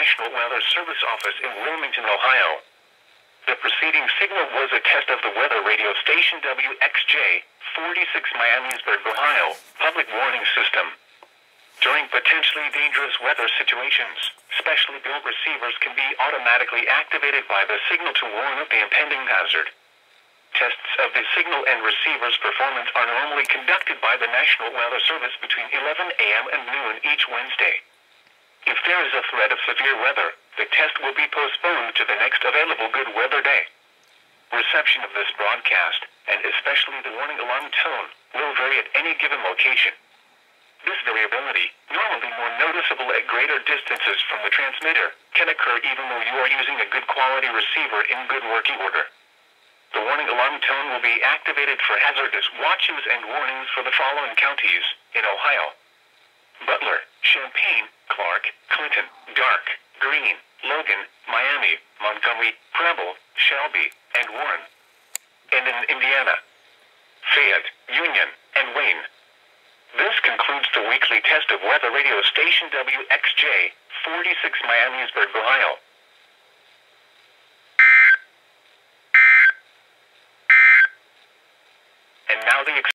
National Weather Service office in Wilmington, Ohio. The preceding signal was a test of the weather radio station WXJ, 46 Miamisburg, Ohio, public warning system. During potentially dangerous weather situations, specially built receivers can be automatically activated by the signal to warn of the impending hazard. Tests of the signal and receiver's performance are normally conducted by the National Weather Service between 11 a.m. and noon each Wednesday. If there is a threat of severe weather, the test will be postponed to the next available good weather day. Reception of this broadcast, and especially the warning alarm tone, will vary at any given location. This variability, normally more noticeable at greater distances from the transmitter, can occur even though you are using a good quality receiver in good working order. The warning alarm tone will be activated for hazardous watches and warnings for the following counties in Ohio: Butler, Champaign, Clark, Clinton, Dark, Greene, Logan, Miami, Montgomery, Preble, Shelby, and Warren. And in Indiana, Fayette, Union, and Wayne. This concludes the weekly test of weather radio station WXJ, 46 Miamisburg, Ohio. And now the